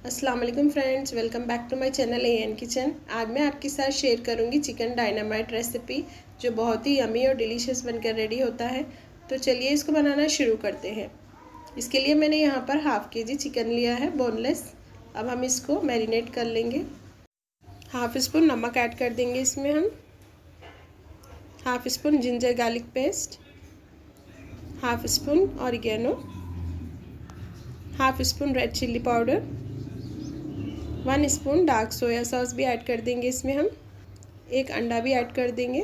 अस्सलाम वालेकुम friends, welcome back to my channel AN kitchen. आज मैं आपके साथ शेयर करूंगी चिकन डायनामाइट रेसिपी, जो बहुत ही यमी और डिलीशियस बनकर रेडी होता है। तो चलिए इसको बनाना शुरू करते हैं। इसके लिए मैंने यहाँ पर हाफ़ kg चिकन लिया है, बोनलेस। अब हम इसको मैरिनेट कर लेंगे। हाफ़ स्पून नमक ऐड कर देंगे इसमें हम, half spoon ginger garlic paste, half spoon oregano, half spoon red chilli powder, 1 spoon dark soya sauce भी ऐड कर देंगे इसमें हम, 1 अंडा भी ऐड कर देंगे।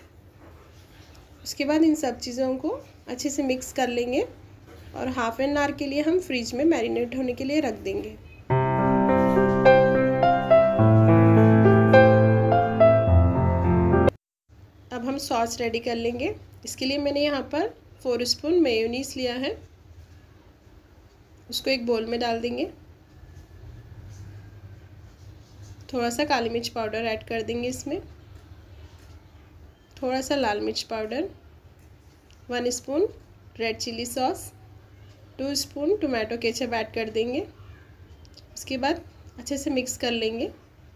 उसके बाद इन सब चीज़ों को अच्छे से मिक्स कर लेंगे और हाफ एन आवर के लिए हम फ्रिज में मैरिनेट होने के लिए रख देंगे। अब हम सॉस रेडी कर लेंगे। इसके लिए मैंने यहाँ पर 4 स्पून मेयोनीज लिया है, उसको एक बोल में डाल देंगे। थोड़ा सा काली मिर्च पाउडर ऐड कर देंगे इसमें, थोड़ा सा लाल मिर्च powder, 1 spoon red chilli sauce, 2 spoon tomato ketchup add कर देंगे। उसके बाद अच्छे से मिक्स कर लेंगे।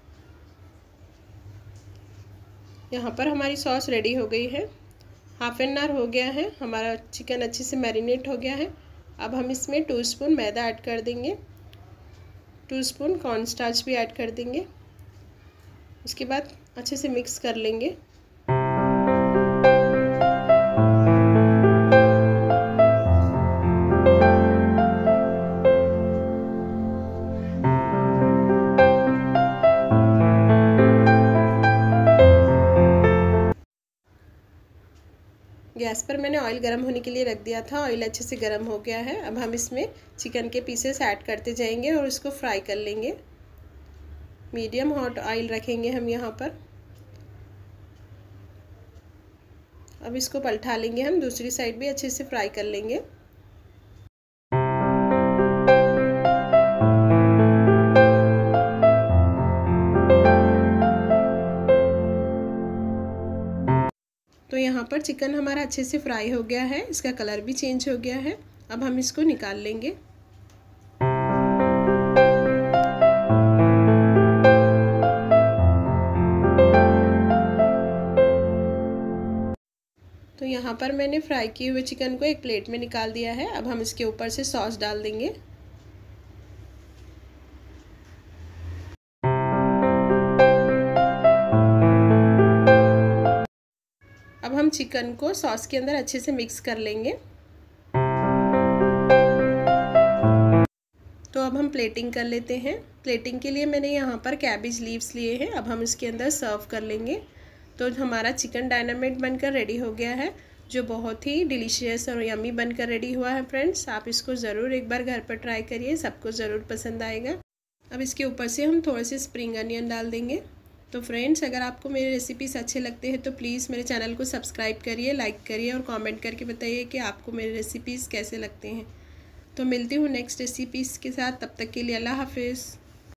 यहाँ पर हमारी सॉस रेडी हो गई है। हाफ एन आवर हो गया है, हमारा चिकन अच्छे से मैरिनेट हो गया है। अब हम इसमें 2 स्पून मैदा ऐड कर देंगे, 2 स्पून कॉर्नस्टार्च भी ऐड कर देंगे। उसके बाद अच्छे से मिक्स कर लेंगे। गैस पर मैंने ऑयल गर्म होने के लिए रख दिया था। ऑयल अच्छे से गर्म हो गया है। अब हम इसमें चिकन के पीसेस ऐड करते जाएंगे और इसको फ्राई कर लेंगे। मीडियम हॉट ऑयल रखेंगे हम यहाँ पर। अब इसको पलटा लेंगे हम, दूसरी साइड भी अच्छे से फ्राई कर लेंगे। तो यहाँ पर चिकन हमारा अच्छे से फ्राई हो गया है, इसका कलर भी चेंज हो गया है। अब हम इसको निकाल लेंगे। तो यहाँ पर मैंने फ्राई किए हुए चिकन को एक प्लेट में निकाल दिया है। अब हम इसके ऊपर से सॉस डाल देंगे। अब हम चिकन को सॉस के अंदर अच्छे से मिक्स कर लेंगे। तो अब हम प्लेटिंग कर लेते हैं। प्लेटिंग के लिए मैंने यहाँ पर कैबेज लीव्स लिए हैं। अब हम इसके अंदर सर्व कर लेंगे। तो हमारा चिकन डायनामाइट बनकर रेडी हो गया है, जो बहुत ही डिलीशियस और यमी बनकर रेडी हुआ है। फ्रेंड्स, आप इसको ज़रूर एक बार घर पर ट्राई करिए, सबको ज़रूर पसंद आएगा। अब इसके ऊपर से हम थोड़े से स्प्रिंग अनियन डाल देंगे। तो फ्रेंड्स, अगर आपको मेरे रेसिपीज़ अच्छे लगते हैं तो प्लीज़ मेरे चैनल को सब्सक्राइब करिए, लाइक करिए और कमेंट करके बताइए कि आपको मेरे रेसिपीज़ कैसे लगते हैं। तो मिलती हूँ नेक्स्ट रेसिपीज़ के साथ। तब तक के लिए अल्लाह हाफिज़।